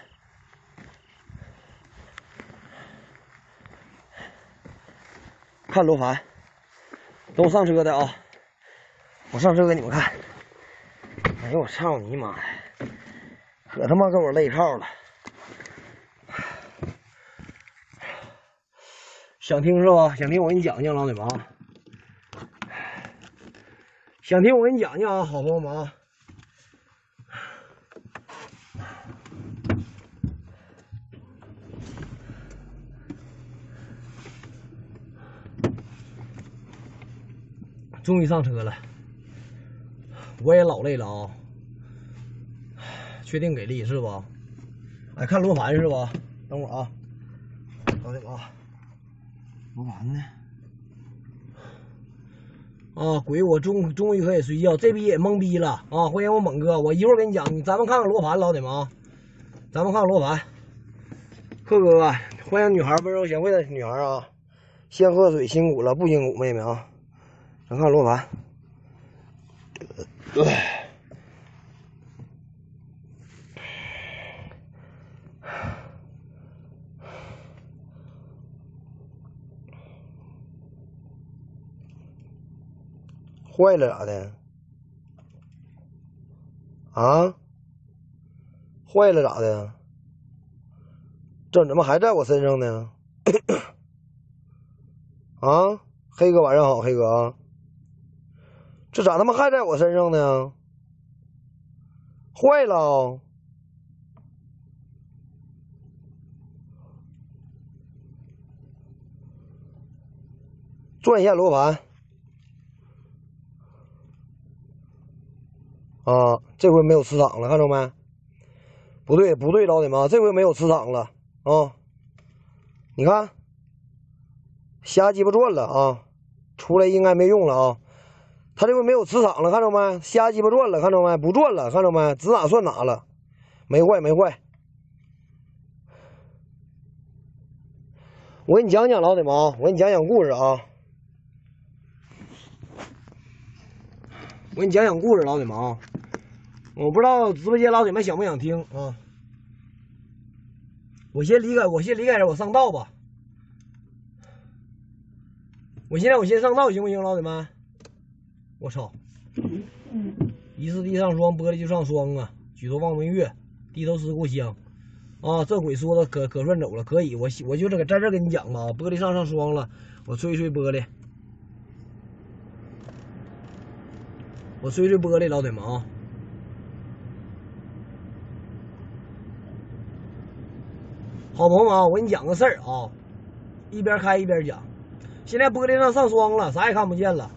看罗盘，等我上车的啊，我上车给你们看。哎呦我操你妈呀！可他妈给我累套了。想听是吧？想听我给你讲讲，老铁们啊！想听我给你讲讲啊，好朋友们啊！终于上车了，我也老累了啊！确定给力是吧？哎，看罗盘是吧？等会儿啊，老铁们啊！罗盘呢？啊，鬼！我终终于可以睡觉，这逼也懵逼了啊！欢迎我猛哥，我一会儿给你讲，咱们看看罗盘，老铁们啊，咱们看看罗盘。贺哥哥，欢迎女孩温柔贤惠的女孩啊！先喝水，辛苦了，不辛苦，妹妹啊！咱看罗盘。呃坏了咋的？啊？坏了咋的？这怎么还在我身上呢？啊，黑哥晚上好，黑哥。这咋他妈还在我身上呢？坏了！转一下罗盘。啊，这回没有磁场了，看着没？不对，不对，老铁们，这回没有磁场了啊！你看，瞎鸡巴转了啊！出来应该没用了啊！他这回没有磁场了，看着没？瞎鸡巴转了，看着没？不转了，看着没？指哪算哪了，没坏，没坏。我给你讲讲老铁们啊，我给你讲讲故事啊。我给你讲讲故事，老铁们啊。我不知道直播间老铁们想不想听啊？我先离开，我先离开这，我上道吧。我现在我先上道行不行，老铁们？我操！一次地上霜，玻璃就上霜啊！举头望明月，低头思故乡。啊，这鬼说的可可顺走了，可以，我我就这个在这跟你讲吧，玻璃上上霜了，我吹吹玻璃，我吹吹玻璃，老铁们啊！好朋友们啊，我给你讲个事儿啊，一边开一边讲。现在玻璃上上霜了，啥也看不见了。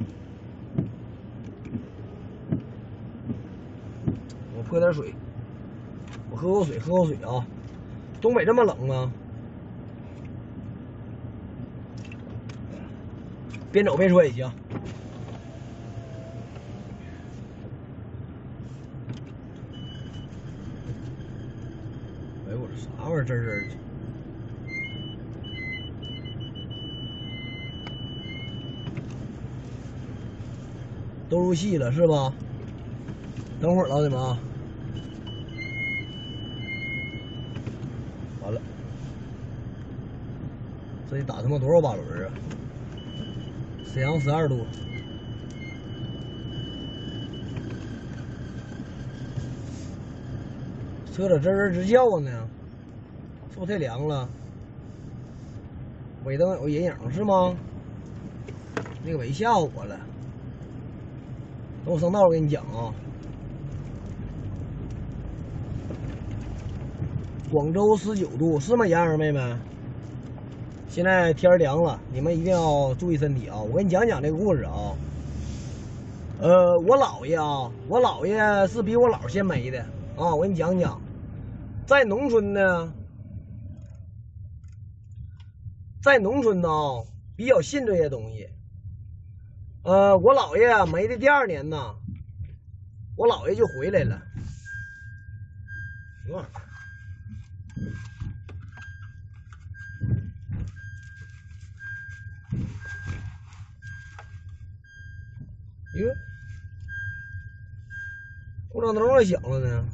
我泼点水，我喝口水，喝口水啊！东北这么冷吗？边走边说也行。哎，我这啥玩意儿？这是？都入戏了是吧？等会儿老铁们啊，完了，这得打他妈多少把轮啊？沈阳十二度，车咋吱吱直叫呢？是不是太凉了？尾灯有阴影是吗？那个尾吓唬我了。等我上道我跟你讲啊，广州十九度是吗，杨儿妹妹？现在天凉了，你们一定要注意身体啊！我跟你讲讲这个故事啊。呃，我姥爷啊，我姥爷是比我姥先没的啊。我跟你讲讲，在农村呢，在农村呢比较信这些东西。呃，我姥爷没的第二年呢，我姥爷就回来了。哇！哟，故障灯也响了呢。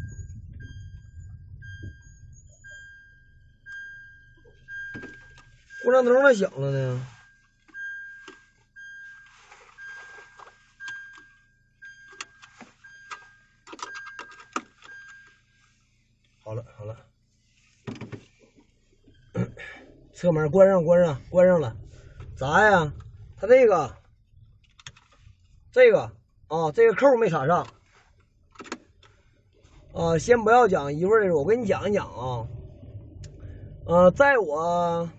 故障灯也响了呢。好了好了，车门关上关上关上了，咋呀？它这个这个啊，这个扣没插上啊。先不要讲一会儿的，我跟你讲一讲啊。呃，在我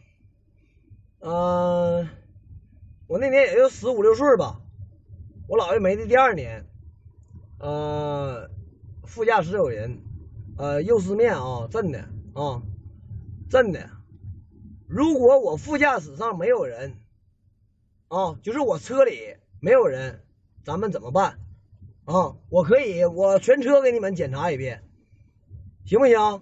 呃我那年也就十五六岁吧，我姥爷没的第二年，呃，副驾驶有人。呃，右司面啊，真的啊，真的。如果我副驾驶上没有人，啊，就是我车里没有人，咱们怎么办？啊，我可以，我全车给你们检查一遍，行不行？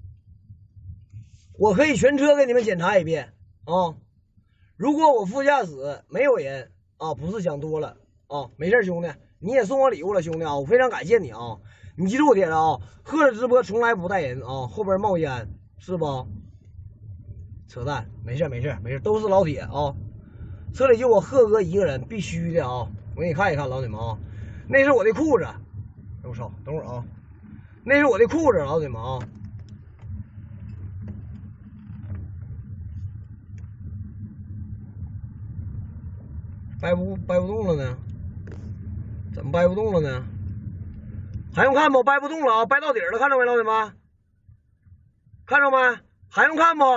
我可以全车给你们检查一遍啊。如果我副驾驶没有人啊，不是想多了啊，没事兄弟，你也送我礼物了，兄弟啊，我非常感谢你啊。你记住点了啊，贺的直播从来不带人啊，后边冒烟是不？扯淡，没事没事没事，都是老铁啊。车里就我贺哥一个人，必须的啊。 我给你看一看，老铁们啊，那是我的裤子。我操，等会儿啊，那是我的裤子，老铁们啊。掰不掰不动了呢？怎么掰不动了呢？还用看不？掰不动了啊！掰到底了，看着没，老铁们？看着没？还用看不？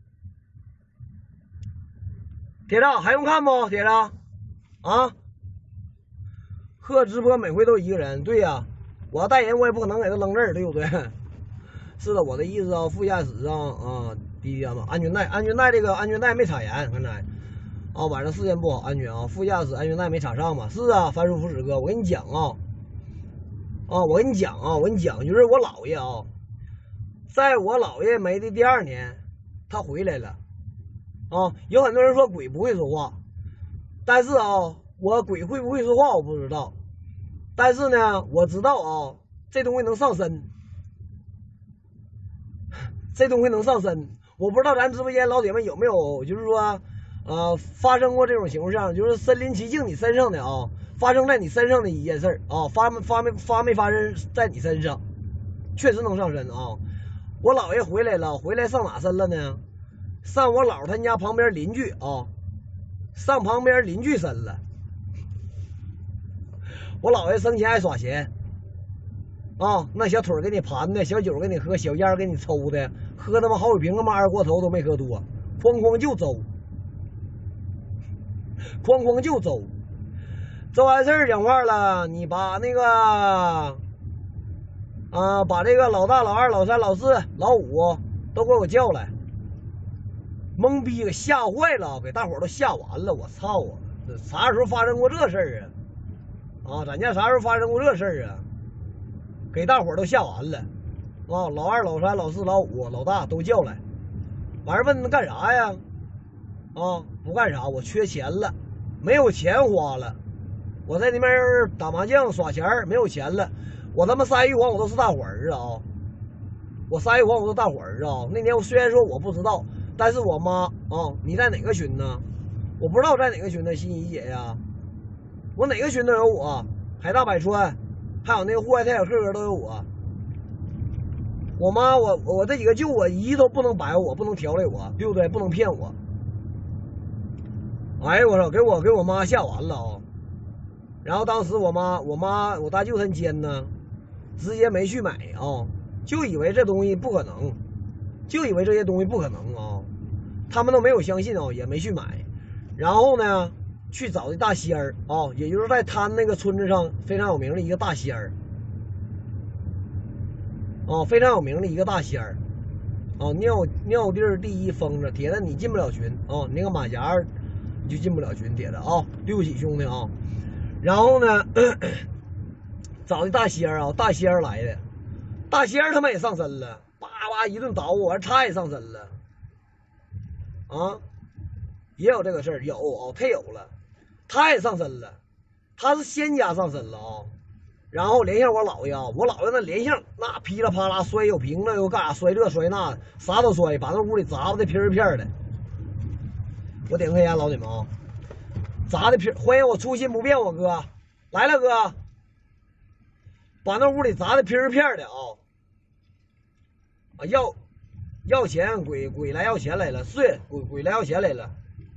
铁子还用看不？铁子啊！贺直播每回都一个人，对呀、啊，我要带人我也不可能给他扔这儿，对不对？是的，我的意思啊，副驾驶上啊，第一天嘛，安全带，安全带这个安全带没插严，刚才啊，晚上视线不好，安全啊，副驾驶安全带没插上嘛？是啊，番薯福祉哥，我跟你讲啊，啊，我跟你讲啊，我跟你讲，就是我姥爷啊，在我姥爷没的第二年，他回来了啊。有很多人说鬼不会说话，但是啊，我鬼会不会说话我不知道，但是呢，我知道啊，这东西能上身。这东西能上身，我不知道咱直播间老铁们有没有，就是说，呃，发生过这种情况，就是身临其境你身上的啊，发生在你身上的一件事啊，发没发没发没发生在你身上，确实能上身啊。我姥爷回来了，回来上哪身了呢？上我姥他家旁边邻居啊，上旁边邻居身了。我姥爷生前爱耍钱。啊，那小腿给你盘的，小酒给你喝，小烟给你抽的，喝他妈好几瓶他妈二锅头都没喝多，哐哐就走，哐哐就走。这完事儿讲话了，你把那个啊，把这个老大、老二、老三、老四、老五都给我叫来，懵逼给吓坏了，给大伙儿都吓完了。我操啊！这啥时候发生过这事儿啊？啊，咱家啥时候发生过这事儿啊？给大伙儿都吓完了，啊，老二、老三、老四、老五、老大都叫来，完事问他干啥呀？啊，不干啥，我缺钱了，没有钱花了，我在那边打麻将耍钱没有钱了，我他妈仨玉皇我都是大伙儿啊，我仨玉皇我都是大伙儿啊。那年我虽然说我不知道，但是我妈啊，你在哪个群呢？我不知道在哪个群呢，心怡姐呀，我哪个群都有我，海大百川。还有那个户外太小个个都有我，我妈我我这几个舅我一都不能摆我，不能调理我，对不对？不能骗我。哎呦我操，给我给我妈吓完了啊！然后当时我妈我妈我大舅他奸呢，直接没去买啊，就以为这东西不可能，就以为这些东西不可能啊，他们都没有相信啊，也没去买。然后呢？去找的大仙儿啊，也就是在他那个村子上非常有名的一个大仙儿啊，非常有名的一个大仙儿啊，尿尿地儿第一疯子，铁子你进不了群啊，你那个马甲你就进不了群，铁子啊，对不起兄弟啊。然后呢，咳咳找的大仙儿啊，大仙儿来的，大仙儿他妈也上身了，叭叭一顿捣鼓，完他也上身了啊，也有这个事儿，有哦，他有了。他也上身了，他是仙家上身了啊，然后连向我姥爷啊，我姥爷那连向那噼里啪啦摔，有瓶子又干啥，摔这摔那，啥都摔，把那屋里砸的片片的。我点颗烟，老铁们啊，砸的片，欢迎我初心不变，我哥来了哥，把那屋里砸的片片的啊，啊要要钱，鬼鬼来要钱来了，是鬼鬼来要钱来了。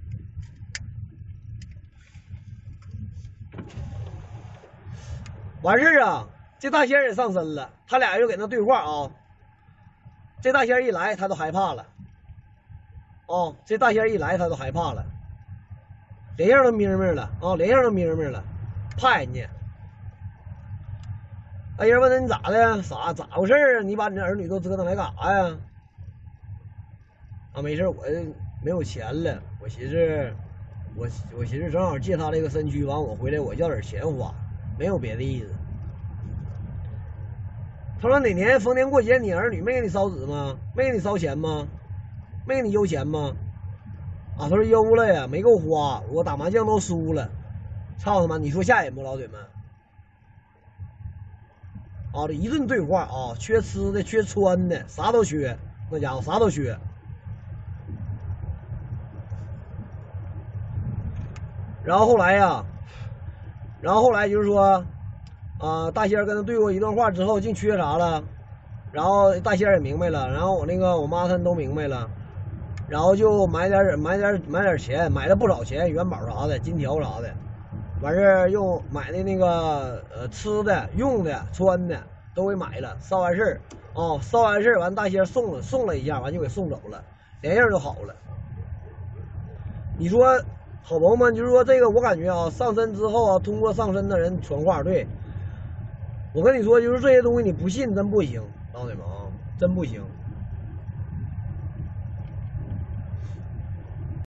完事儿啊，这大仙也上身了，他俩就给那对话啊。这大仙一来，他都害怕了。哦，这大仙一来，他都害怕了，脸上都眯眯了啊，脸上都眯眯了，怕人家。大仙问他你咋的？啥咋回事啊？你把你的儿女都折腾来干啥呀？啊，没事，我没有钱了，我寻思，我我寻思正好借他这个身躯，完我回来我要点钱花。没有别的意思。他说哪年逢年过节你儿女没给你烧纸吗？没给你烧钱吗？没给你邮钱吗？啊，他说邮了呀，没够花，我打麻将都输了。操他妈！你说吓人不，老铁们？啊，这一顿对话啊，缺吃的，缺穿的，啥都缺，那家伙啥都缺。然后后来呀。 然后后来就是说，啊、大仙跟他对过一段话之后，净缺啥了，然后大仙也明白了，然后我那个我妈他们都明白了，然后就买点买点买点钱，买了不少钱，元宝啥的，金条啥的，完事儿又买的那个呃吃的、用的、穿的都给买了。烧完事儿，哦，烧完事儿完，大仙送了送了一下，完就给送走了，连样就好了。你说，好朋友们，就是说这个，我感觉啊，上身之后啊，通过上身的人传话，对，我跟你说，就是这些东西你不信真不行，老铁们啊，真不行。